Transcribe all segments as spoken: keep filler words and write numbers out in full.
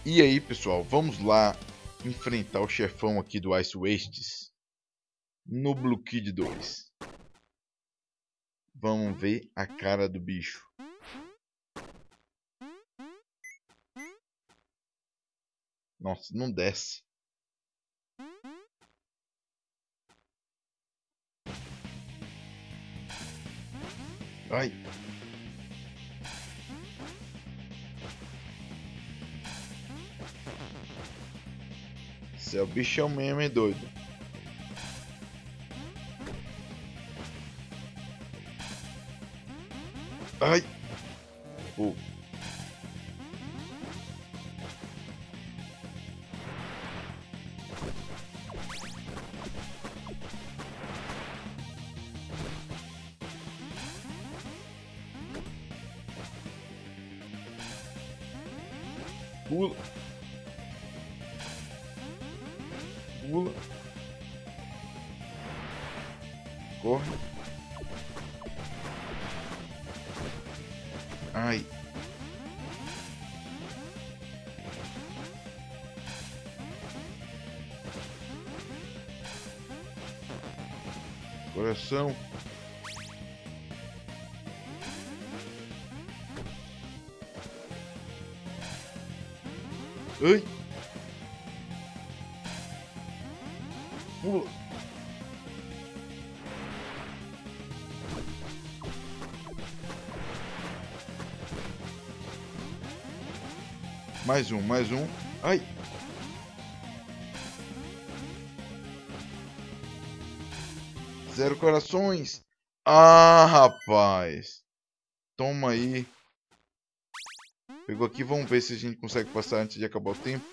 E aí, pessoal, vamos lá enfrentar o chefão aqui do Ice Wastes no Blue Kid dois. Vamos ver a cara do bicho. Nossa, não desce. Ai. Esse é o bichão mesmo, é doido. Ai. Pô. Pula. Pula. Corre. Ai. Coração. Ai. Pula. Mais um, mais um. Ai. Zero corações. Ah, rapaz. Toma aí. Pegou aqui, vamos ver se a gente consegue passar antes de acabar o tempo.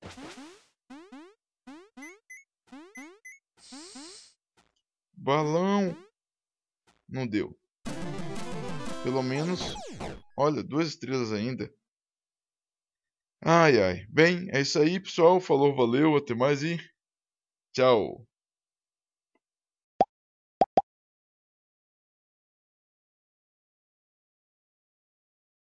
Balão. Não deu. Pelo menos, olha, duas estrelas ainda. Ai, ai. Bem, é isso aí, pessoal. Falou, valeu, até mais e tchau.